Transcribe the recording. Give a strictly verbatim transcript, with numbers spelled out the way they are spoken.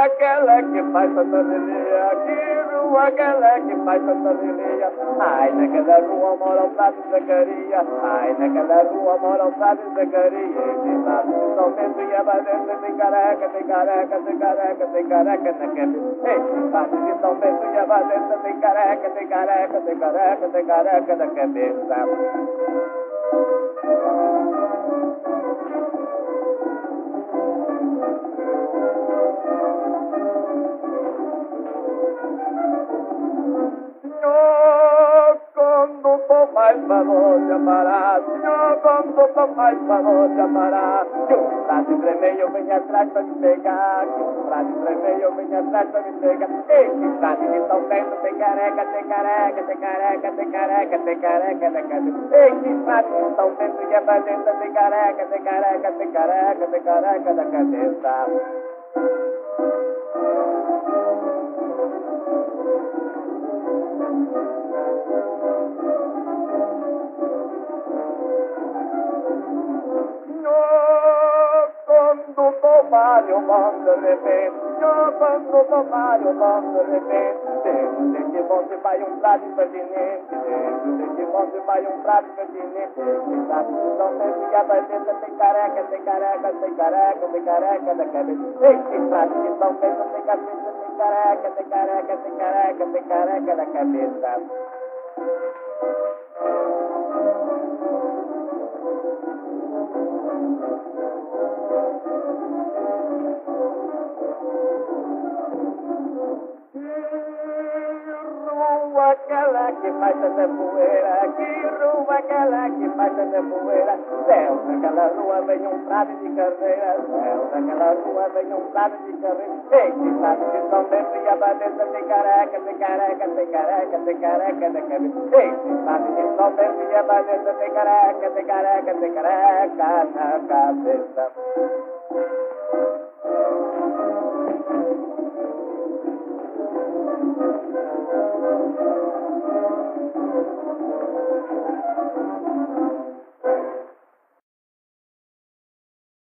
aquela que faz tanta alegria, que rua aquela que faz tanta alegria. Ai, naquela rua mora o Frade Zacaria, ai, naquela rua mora o Frade Zacaria. E sabe que São Bento e a Valência tem careca, tem careca, tem careca, tem careca na cabeça. Ei, sabe que São Bento e a Valência tem careca, tem careca, tem careca, tem careca na cabeça. Faz favor de parar, senhor condutor, faz favor de parar. Que um frade vermelho vem atrás pra me pegar, que um frade vermelho vem atrás pra me pegar. Ei, que frade de São Bento tem careca, tem careca, tem careca, tem careca, tem careca na cabeça. Ei, que frade de São Bento e a Valência tem careca, tem careca, tem careca, tem careca na cabeça. Mário, bom de repente, senhor, quando tomário, bom de repente, dentro desse bonde vai um frade pertinente, dentro desse bonde vai um frade pertinente, que sabe que São Bento e a Valência tem careca, tem careca, tem careca, tem careca da cabeça. Ei, que frade que São Bento tem cabeça, tem careca, tem careca, tem careca, tem careca da cabeça. Aquela que faz tanta poeira, que rua aquela que faz tanta poeira. Céu, naquela rua vem um frade de carreira, céu, naquela rua vem um frade de carreira. Ei, que sabe que São Bento e a Valência tem careca, tem careca, tem careca, tem careca na cabeça. Ei, que sabe que São Bento e a Valência tem careca, tem careca, tem careca na cabeça.